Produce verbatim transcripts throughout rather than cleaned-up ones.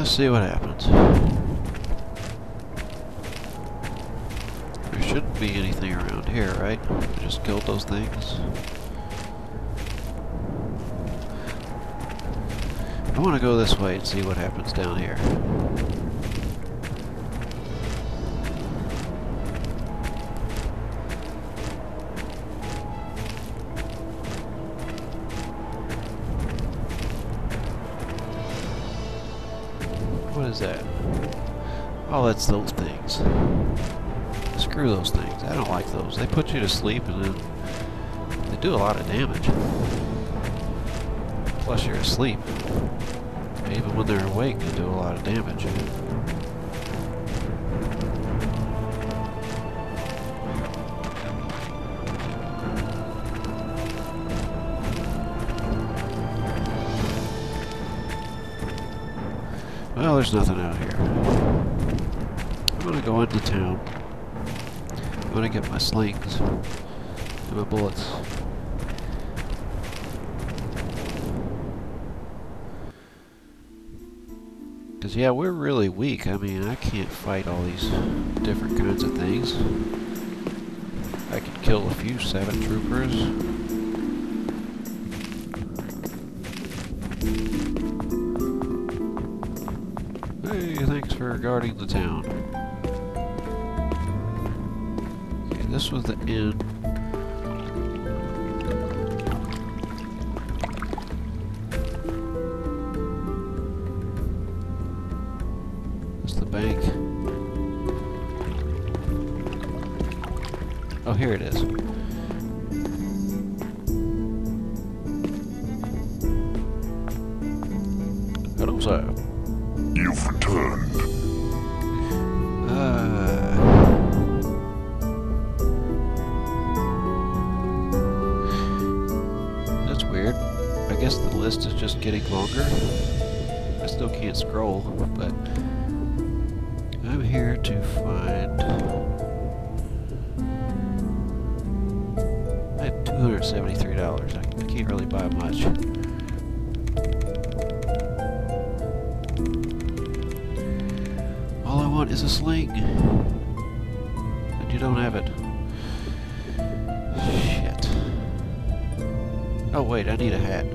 Let's see what happens. There shouldn't be anything around here, right? I just killed those things. I want to go this way and see what happens down here. What is that? Oh, that's those things. Screw those things. I don't like those. They put you to sleep and then they do a lot of damage. Plus you're asleep. Even when they're awake, they do a lot of damage. Well, there's nothing out here. I'm gonna go into town. I'm gonna get my slings and my bullets. Because, yeah, we're really weak. I mean, I can't fight all these different kinds of things. I can kill a few seven troopers. Hey, thanks for guarding the town. Okay, this was the inn. Bank. Oh, here it is. Hello, sir. You've returned. Uh, that's weird. I guess the list is just getting longer. I still can't scroll, but I'm here to find... I have two hundred seventy-three dollars. I can't really buy much. All I want is a sling. And you don't have it. Shit. Oh wait, I need a hat.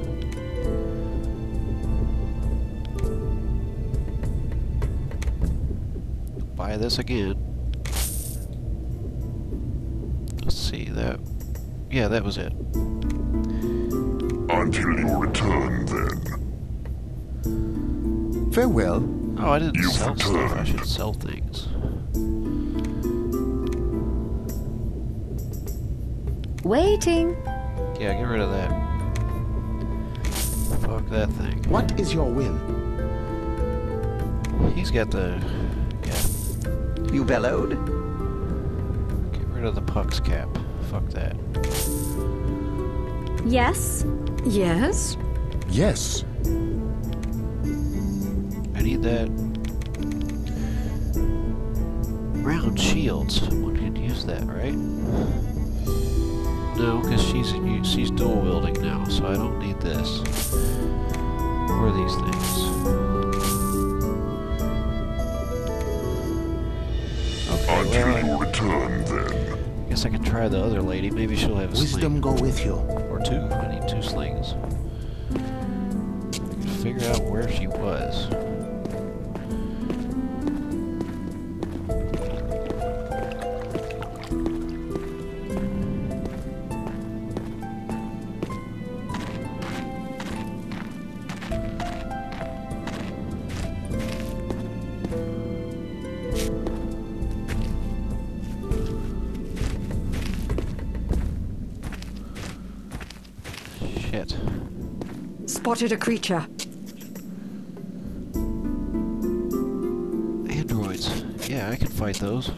Buy this again. Let's see, that... yeah, that was it. Until you return, then. Farewell. Oh, I didn't You've sell stuff. I returned. should sell things. Waiting. Yeah, get rid of that. Fuck that thing. What is your will? He's got the... yeah. You bellowed? Get rid of the Puck's cap. Fuck that. Yes. Yes. Yes. I need that... round shield. Someone could use that, right? No, because she's she's dual wielding now, so I don't need this. Or these things. Okay, Until well, you return, then. I guess I can try the other lady. Maybe she'll have a Wisdom sling. go with you. Or two. I need two slings. Figure out where she was. Shit. Spotted a creature. Androids. Yeah, I can fight those.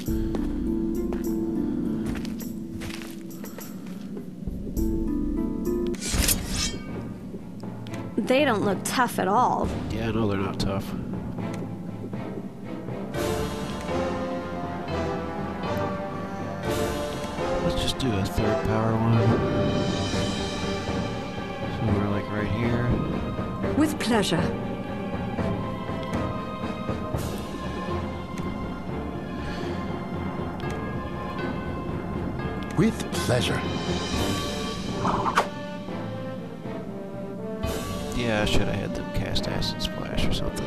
They don't look tough at all. Yeah, I know they're not tough. Let's just do a third power one. So we're like right here. With pleasure. With pleasure. Yeah, I should have had them cast Acid Splash or something.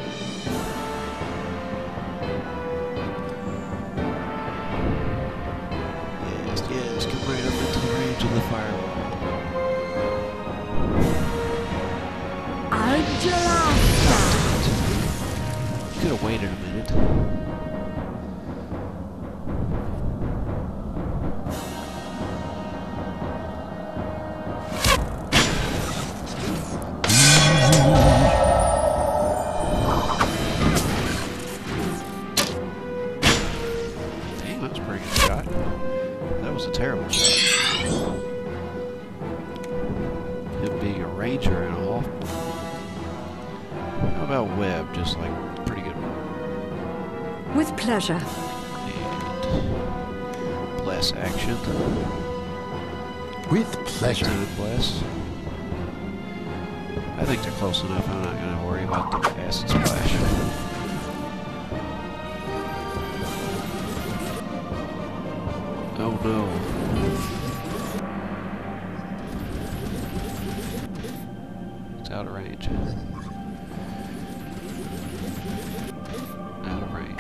Yes, yes, come right up into the range of the firewall. Could have waited a minute. Dang, that was a pretty good shot. That was a terrible shot. Him being a ranger and all. How about web? Just like pretty good. With pleasure. And bless action. With pleasure. Lieutenant Bless. I think they're close enough. I'm not going to worry about the Acid Splash. Oh no. It's out of range. Out of range.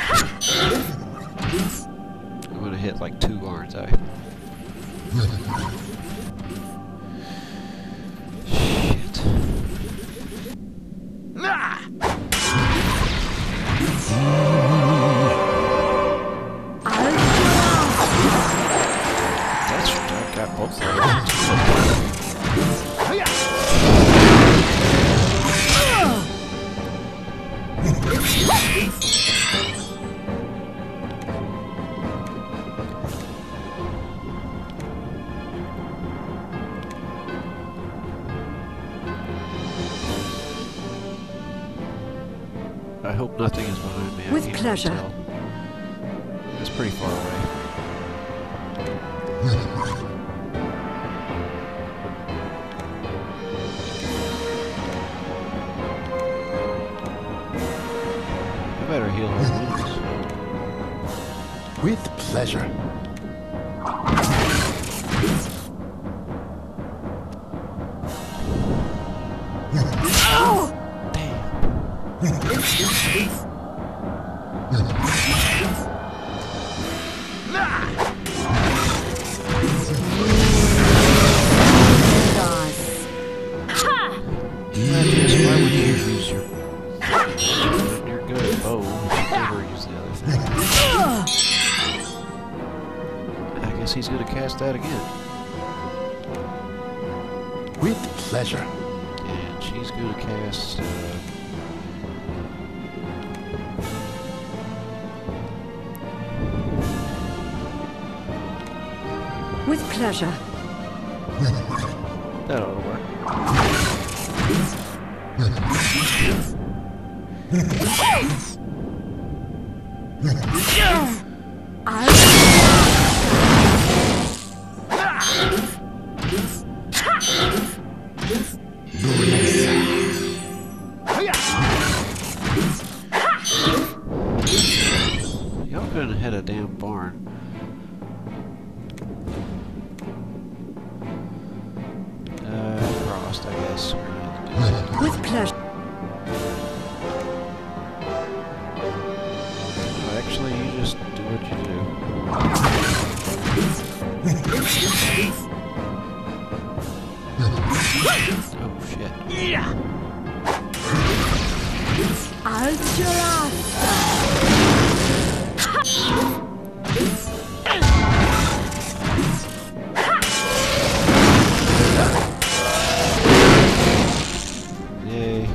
I'm gonna hit like two, aren't I? Shit. That's I got both of them. I hope nothing is behind me. I With can't pleasure. tell. It's pretty far away. I better heal her wounds. With pleasure. Just why would you use your your good bow? Never use the other thing. I guess he's gonna cast that again. With pleasure. And she's gonna cast uh, With pleasure. that ought to work. Y'all couldn't hit a damn barn. Uh, Frost, I guess. With pleasure. Oh, actually, you just do what you do. Oh, shit. Yay.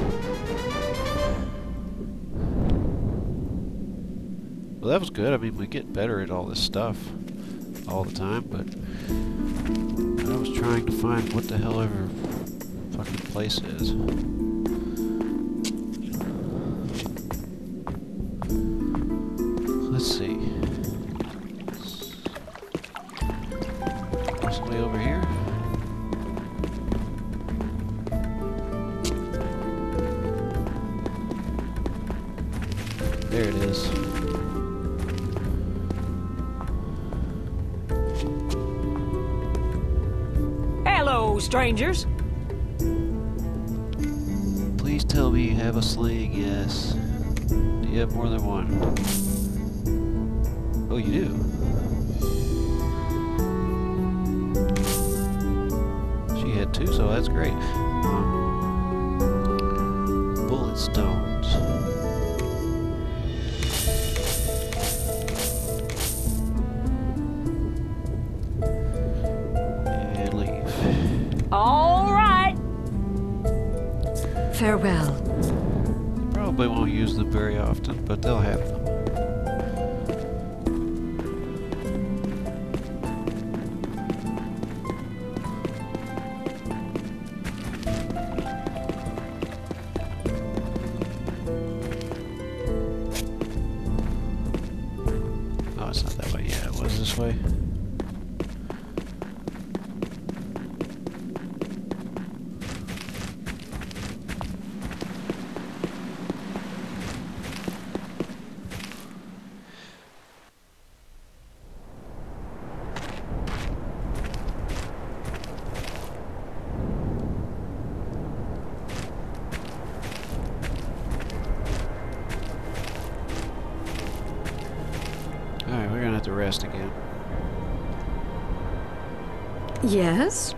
Well, that was good. I mean, we get better at all this stuff all the time, but I was trying to find what the hell ever fucking place is. Let's see. Possibly over here? There it is. strangers. Please tell me you have a sling, yes. Do you have more than one? Oh, you do? She had two, so that's great. Um, bullet stones. And leave. All right. Farewell. Probably won't use them very often, but they'll have them. Oh, it's not that way. Yeah, it was this way. Alright, we're gonna have to rest again. Yes?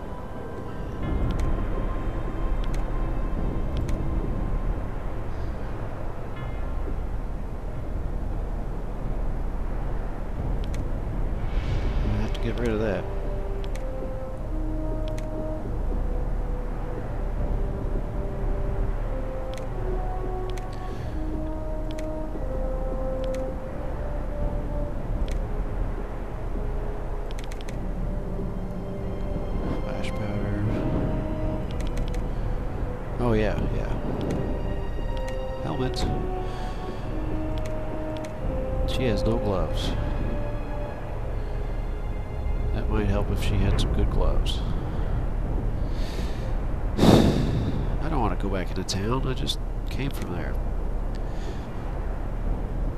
I have to get rid of that. Flash powder. Oh yeah, yeah. Helmet. She has no gloves. That might help if she had some good gloves. I don't want to go back into town. I just came from there.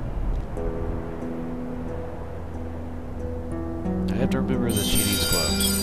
I have to remember that she needs gloves.